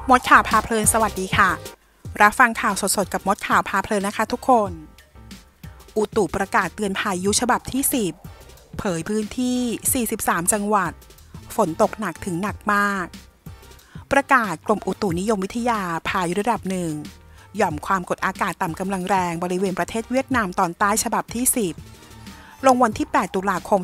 มดข่าวพาเพลินสวัสดีค่ะรับฟังข่าวสดๆกับมดข่าวพาเพลินนะคะทุกคนอุตุประกาศเตือนพายุฉบับที่10เผยพื้นที่43จังหวัดฝนตกหนักถึงหนักมากประกาศกรมอุตุนิยมวิทยาพายุระดับหนึ่งหย่อมความกดอากาศต่ำกำลังแรงบริเวณประเทศเวียดนามตอนใต้ฉบับที่10ลงวันที่8ตุลาคม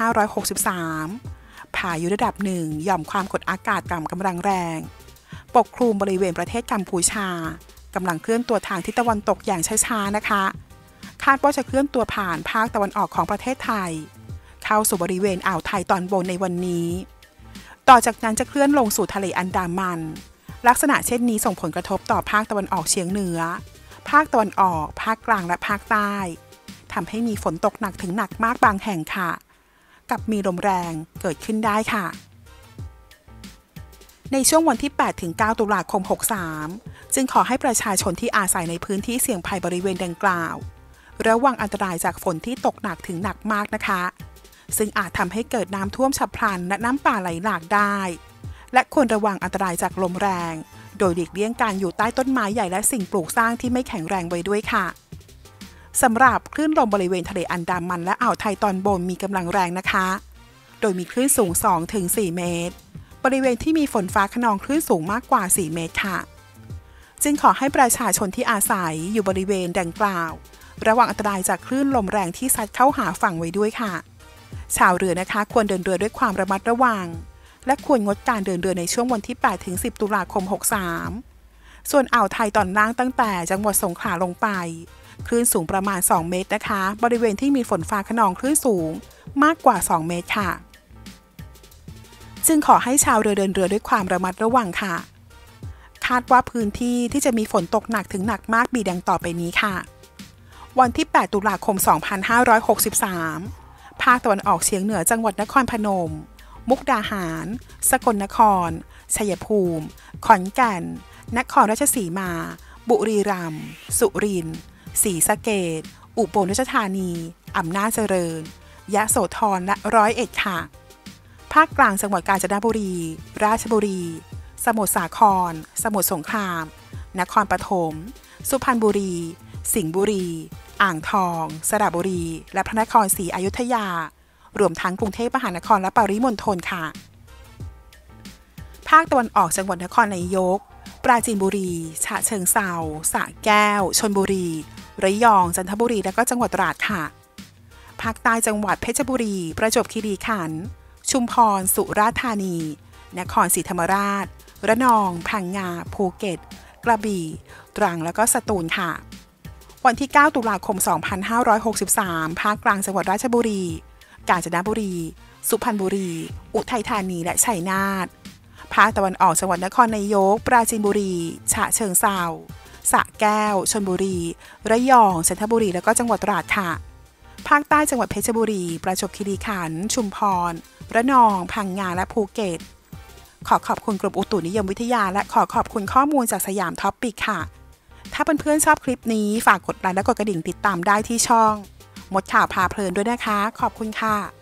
2563พายุระดับหนึ่งหย่อมความกดอากาศต่ำกำลังแรงปกคลุมบริเวณประเทศกัมพูชากำลังเคลื่อนตัวทางทิศตะวันตกอย่างช้าๆนะคะคาดว่าจะเคลื่อนตัวผ่านภาคตะวันออกของประเทศไทยเข้าสู่บริเวณอ่าวไทยตอนบนในวันนี้ต่อจากนั้นจะเคลื่อนลงสู่ทะเลอันดามันลักษณะเช่นนี้ส่งผลกระทบต่อภาคตะวันออกเฉียงเหนือภาคตะวันออกภาคกลางและภาคใต้ทำให้มีฝนตกหนักถึงหนักมากบางแห่งค่ะกับมีลมแรงเกิดขึ้นได้ค่ะในช่วงวันที่ 8-9 ตุลาคม 63จึงขอให้ประชาชนที่อาศัยในพื้นที่เสี่ยงภัยบริเวณดังกล่าวระวังอันตรายจากฝนที่ตกหนักถึงหนักมากนะคะซึ่งอาจทำให้เกิดน้ำท่วมฉับพลันและน้ำป่าไหลหลากได้และควรระวังอันตรายจากลมแรงโดยหลีกเลี่ยงการอยู่ใต้ต้นไม้ใหญ่และสิ่งปลูกสร้างที่ไม่แข็งแรงไว้ด้วยค่ะสำหรับคลื่นลมบริเวณทะเลอันดามันและอ่าวไทยตอนบนมีกำลังแรงนะคะโดยมีคลื่นสูง 2-4 เมตรบริเวณที่มีฝนฟ้าคะนองคลื่นสูงมากกว่า4เมตรค่ะจึงขอให้ประชาชนที่อาศัยอยู่บริเวณดังกล่าวระวังอันตรายจากคลื่นลมแรงที่ซัดเข้าหาฝั่งไว้ด้วยค่ะชาวเรือนะคะควรเดินเรือด้วยความระมัดระวังและควรงดการเดินเรือในช่วงวันที่ 8-10 ตุลาคม 63ส่วนอ่าวไทยตอนล่างตั้งแต่จังหวัดสงขลาลงไปคลื่นสูงประมาณ2เมตรนะคะบริเวณที่มีฝนฟ้าคะนองคลื่นสูงมากกว่า2เมตรค่ะจึงขอให้ชาวเรือเดินเรือด้วยความระมัดระวังค่ะคาดว่าพื้นที่ที่จะมีฝนตกหนักถึงหนักมากมีดังต่อไปนี้ค่ะวันที่ 8 ตุลาคม 2563 ภาคตะวันออกเฉียงเหนือจังหวัดนครพนมมุกดาหารสกลนครชัยภูมิขอนแก่นนครราชสีมาบุรีรัมย์สุรินทร์ศรีสะเกษอุบลราชธานีอำนาจเจริญยะโสธรและ101ค่ะภาคกลางจังหวัดกาญจนบุรีราชบุรีสมุทรสาครสมุทรสงครามนครปฐมสุพรรณบุรีสิงห์บุรีอ่างทองสระบุรีและพระนครศรีอยุธยารวมทั้งกรุงเทพมหานครและปริมณฑลค่ะภาคตะวันออกจังหวัดนครนายกปราจีนบุรีฉะเชิงเทราสระแก้วชลบุรีระยองจันทบุรีและก็จังหวัดตราดค่ะภาคใต้จังหวัดเพชรบุรีประจวบคีรีขันธ์ชุมพรสุราษฎร์ธานีนครศรีธรรมราชระนองพังงาภูเก็ตกระบี่ตรังแล้วก็สตูลค่ะวันที่ 9 ตุลาคม 2563 ภาคกลางจังหวัดราชบุรีกาญจนบุรีสุพรรณบุรีอุทัยธานีและชัยนาทภาคตะวันออกจังหวัดนครนายกปราจีนบุรีฉะเชิงเทราสระแก้วชลบุรีระยองจันทบุรีแล้วก็จังหวัดตราดค่ะภาคใต้จังหวัดเพชรบุรีประจวบคีรีขันธ์ชุมพรระนองพังงาและภูเก็ตขอขอบคุณกรมอุตุนิยมวิทยาและขอขอบคุณข้อมูลจากสยามท็อปปิกค่ะถ้าเพื่อนๆชอบคลิปนี้ฝากกดไลค์และกดกระดิ่งติดตามได้ที่ช่องมดข่าวพาเพลินด้วยนะคะขอบคุณค่ะ